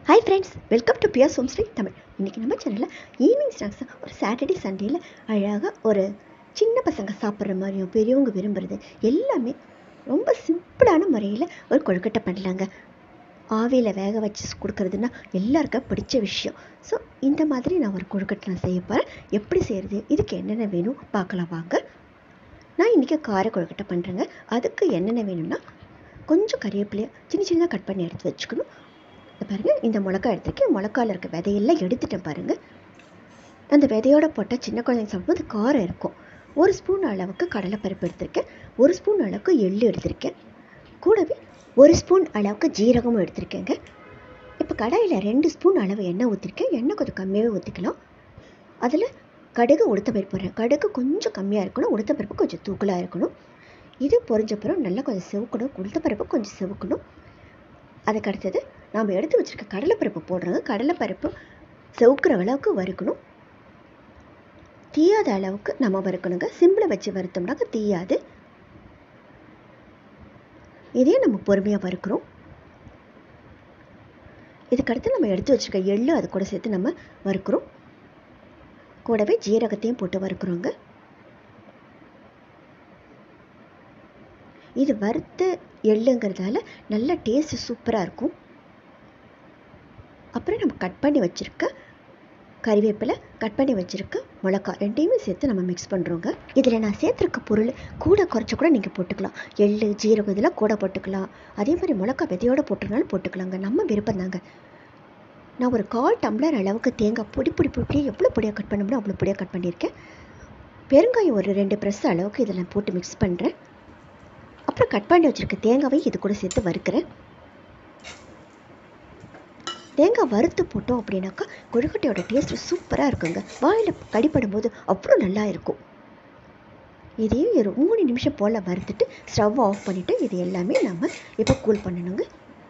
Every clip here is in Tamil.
ஹாய் ஃப்ரெண்ட்ஸ், வெல்கம் டு பியர் ஹோம் ஸ்வீட் தமிழ். இன்றைக்கி நம்ம சேனலில் ஈவினிங் ஸ்நாக்ஸ் ஒரு சாட்டர்டே சண்டேயில் அழகாக ஒரு சின்ன பசங்க சாப்பிட்ற மாதிரியும் பெரியவங்க விரும்புகிறது எல்லாமே ரொம்ப சிம்பிளான முறையில் ஒரு கொழுக்கட்டை பண்ணலாங்க. ஆவியில் வேக வச்சு கொடுக்குறதுன்னா எல்லாருக்கும் பிடிச்ச விஷயம். ஸோ இந்த மாதிரி நான் ஒரு கொழுக்கட்டை நான் செய்ய போகிறேன். எப்படி செய்கிறது, இதுக்கு என்னென்ன வேணும் பார்க்கலாம் வாங்க. நான் இன்றைக்கி கார கொழுக்கட்டை பண்ணுறேங்க. அதுக்கு என்னென்ன வேணும்னா கொஞ்சம் கறிவேப்பிலையை சின்ன சின்னதாக கட் பண்ணி எடுத்து வச்சுக்கணும். பாருங்கள், இந்த மிளகா எடுத்துருக்கேன். மிளகாவில் இருக்க விதையெல்லாம் எடுத்துட்டேன் பாருங்கள். அந்த விதையோடு போட்டால் சின்ன குழந்தைங்க சாப்பிடும்போது காரம் இருக்கும். 1 ஸ்பூன் அளவுக்கு கடலைப்பருப்பு எடுத்திருக்கேன். 1 ஸ்பூன் அளவுக்கு எள்ளு எடுத்திருக்கேன். கூடவே 1 ஸ்பூன் அளவுக்கு ஜீரகமும் எடுத்திருக்கேங்க. இப்போ கடாயில் 2 ஸ்பூன் அளவு எண்ணெய் ஊற்றிருக்கேன். எண்ணெய் கொஞ்சம் கம்மியாகவே ஊற்றிக்கலாம். அதில் கடுகு உளுத்தம்பருப்பு போடுறேன். கடுகு கொஞ்சம் கம்மியாக இருக்கணும், உளுத்தம்பருப்பு கொஞ்சம் தூக்கலாக இருக்கணும். இது பொரிஞ்சப்புறம் நல்லா கொஞ்சம் செவக்கணும். உளுத்தம்பருப்பு கொஞ்சம் செவக்கணும். அதுக்கு அடுத்தது நாம் எடுத்து வச்சுருக்க கடலைப்பருப்பு போடுறோங்க. கடலைப்பருப்பு செவுக்கிற அளவுக்கு வறுக்கணும். தீயாத அளவுக்கு நம்ம வறுக்கணுங்க. சிம்பிளை வச்சு வறுத்தோம்னாக்க தீயாது. இதே நம்ம பொறுமையாக வறுக்கிறோம். இதுக்கடுத்து நம்ம எடுத்து வச்சுருக்க எள்ளு அது கூட சேர்த்து நம்ம வறுக்கிறோம். கூடவே ஜீரகத்தையும் போட்டு வறுக்கிறோங்க. இது வறுத்த எள்ளுங்கிறதால நல்ல டேஸ்ட் சூப்பராக இருக்கும். அப்புறம் நம்ம கட் பண்ணி வச்சுருக்க கறிவேப்பிலை, கட் பண்ணி வச்சுருக்க மிளகா ரெண்டையுமே சேர்த்து நம்ம மிக்ஸ் பண்ணுறோங்க. இதில் நான் சேர்த்துருக்க பொருள் கூட குறைச்ச கூட நீங்கள் போட்டுக்கலாம். எள்ளு ஜீரகம் இதெல்லாம் கூட போட்டுக்கலாம். அதே மாதிரி மிளகா விதையோடு போட்டுருந்தாலும் போட்டுக்கலாங்க. நம்ம விருப்பம் தாங்க. நான் ஒரு 1/4 டம்ளர் அளவுக்கு தேங்காய் பொடியாக எவ்வளோ பொடியாக கட் பண்ண முடியும் அவ்வளோ பொடியாக கட் பண்ணியிருக்கேன். பெருங்காயம் ஒரு 2 ப்ரெஸ் அளவுக்கு இதில் போட்டு மிக்ஸ் பண்ணுறேன். அப்புறம் கட் பண்ணி வச்சுருக்க தேங்காவை இது கூட சேர்த்து வறுக்கிறேன். தேங்காய் வறுத்து போட்டோம் அப்படின்னாக்கா கொழுக்கட்டையோட டேஸ்ட்டு சூப்பராக இருக்குங்க. வாயில் கடிப்படும் போது அவ்வளோ நல்லா இருக்கும். இதையும் ஒரு 3 நிமிஷம் போல் வறுத்துட்டு ஸ்டவ் ஆஃப் பண்ணிவிட்டு இது எல்லாமே நம்ம இப்போ கூல் பண்ணணுங்க.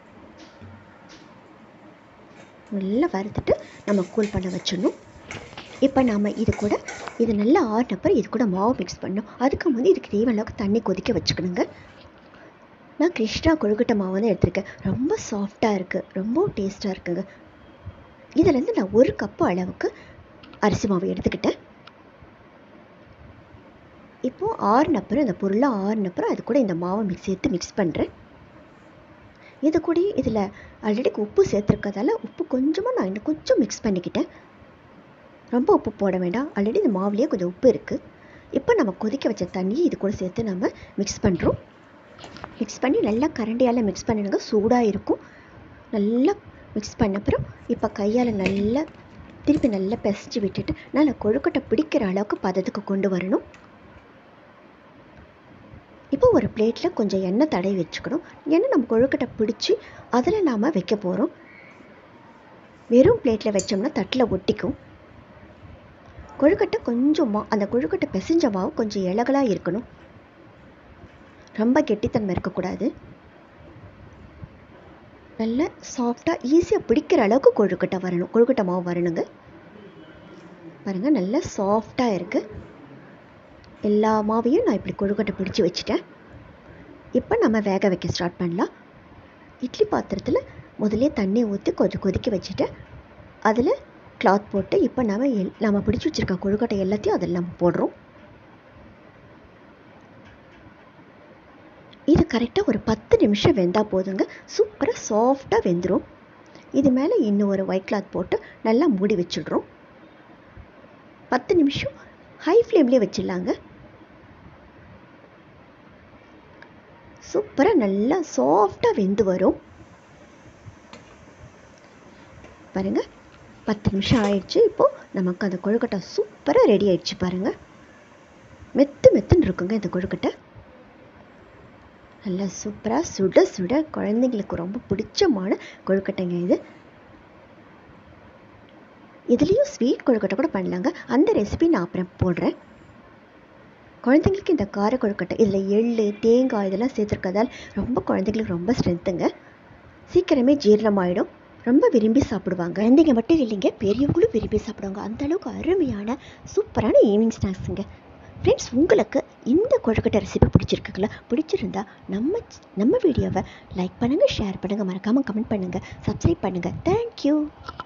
நல்லா வறுத்துட்டு நம்ம கூல் பண்ண வச்சிடணும். இப்போ நாம் இது நல்லா ஆறினப்பறம் இது கூட மாவு மிக்ஸ் பண்ணணும். அதுக்கு முன்னாடி இதுக்கு தேவையான அளவுக்கு தண்ணி கொதிக்க வச்சுக்கணுங்க. நான் கிருஷ்ணா கொழுக்கட்டை மாவு தான் எடுத்திருக்கேன். ரொம்ப சாஃப்டாக இருக்குது, ரொம்ப டேஸ்ட்டாக இருக்குங்க. இதிலேருந்து நான் 1 கப்பு அளவுக்கு அரிசி மாவு எடுத்துக்கிட்டேன். இப்போது ஆறினப்புறம் இந்த பொருளை ஆறினப்புறம் அது கூட இந்த மாவை சேர்த்து மிக்ஸ் பண்ணுறேன். இது கூட இதில் ஆல்ரெடி உப்பு சேர்த்துருக்கதால உப்பு கொஞ்சமாக நான் இன்னும் கொஞ்சம் மிக்ஸ் பண்ணிக்கிட்டேன். ரொம்ப உப்பு போட வேண்டாம், ஆல்ரெடி இந்த மாவுலேயே கொஞ்சம் உப்பு இருக்குது. இப்போ நம்ம கொதிக்க வச்ச தண்ணியை இது கூட சேர்த்து நம்ம மிக்ஸ் பண்ணுறோம். மிக்ஸ் பண்ணி நல்லா கரண்டியால் மிக்ஸ் பண்ணிடுங்க. சூடாக இருக்கும். நல்லா மிக்ஸ் பண்ண அப்புறம் இப்போ கையால் நல்லா திருப்பி நல்லா பிசைஞ்சு விட்டுட்டு நல்லா கொழுக்கட்டை பிடிக்கிற அளவுக்கு பதத்துக்கு கொண்டு வரணும். இப்போ ஒரு பிளேட்டில் கொஞ்சம் எண்ணெய் தடவி வச்சுக்கணும். எண்ணெய் நம்ம கொழுக்கட்டை பிடிச்சி அதில் நாம் வைக்க போகிறோம். வெறும் பிளேட்டில் வச்சோம்னா தட்டில் ஒட்டிக்கும். கொழுக்கட்டை கொஞ்சமாக அந்த கொழுக்கட்டை பிசைஞ்ச மாவு கொஞ்சம் இலகலாக இருக்கணும். ரொம்ப கெட்டித்தன்மை இருக்கக்கூடாது. நல்ல சாஃப்டாக ஈஸியாக பிடிக்கிற அளவுக்கு கொழுக்கட்டை மாவு வரணுங்க. பாருங்கள், நல்லா சாஃப்டாக இருக்குது. எல்லா மாவையும் நான் இப்படி கொழுக்கட்டை பிடிச்சி வச்சுட்டேன். இப்போ நம்ம வேக வைக்க ஸ்டார்ட் பண்ணலாம். இட்லி பாத்திரத்தில் முதலே தண்ணி ஊற்றி கொஞ்சம் கொதிக்க வச்சுட்டு அதில் கிளாத் போட்டு இப்போ நம்ம பிடிச்சி வச்சுருக்க கொழுக்கட்டை எல்லாத்தையும் அதில் நம்ம போடுறோம். இது கரெக்டாக ஒரு 10 நிமிஷம் வெந்தால் போதுங்க. சூப்பராக சாஃப்டாக வெந்துடும். இது மேலே இன்னும் ஒரு ஒயிட் கிளாத் போட்டு நல்லா மூடி வச்சிடுறோம். 10 நிமிஷம் ஹை ஃப்ளேம்லேயே வச்சிடலாங்க. சூப்பராக நல்லா சாஃப்டாக வெந்து வரும். பாருங்கள், 10 நிமிஷம் ஆயிடுச்சு. இப்போது நமக்கு அந்த கொழுக்கட்டை சூப்பராக ரெடி ஆயிடுச்சு. பாருங்கள், மெத்துன்னு இருக்குங்க இந்த கொழுக்கட்டை. நல்லா சூப்பராக சுட சுட குழந்தைங்களுக்கு ரொம்ப பிடிச்சமான கொழுக்கட்டைங்க இது. இதுலேயும் ஸ்வீட் கொழுக்கட்டை கூட பண்ணலாங்க. அந்த ரெசிபி நான் அப்புறம் போடுறேன். குழந்தைங்களுக்கு இந்த கார கொழுக்கட்டை இதில் எள்ளு தேங்காய் இதெல்லாம் சேர்த்துருக்கதால் குழந்தைங்களுக்கு ரொம்ப ஸ்ட்ரென்த்துங்க. சீக்கிரமே ஜீரணமாயிடும். ரொம்ப விரும்பி சாப்பிடுவாங்க. குழந்தைங்க மட்டும் இல்லைங்க, பெரியவங்களும் விரும்பி சாப்பிடுவாங்க. அந்தளவுக்கு அருமையான சூப்பரான ஈவினிங் ஸ்நாக்ஸுங்க. ஃப்ரெண்ட்ஸ், உங்களுக்கு இந்த கொழுக்கட்டை ரெசிபி பிடிச்சிருந்தா நம்ம வீடியோவை லைக் பண்ணுங்கள், ஷேர் பண்ணுங்கள், மறக்காமல் கமெண்ட் பண்ணுங்கள், சப்ஸ்கிரைப் பண்ணுங்கள். தேங்க்யூ. தேங்க்யூ.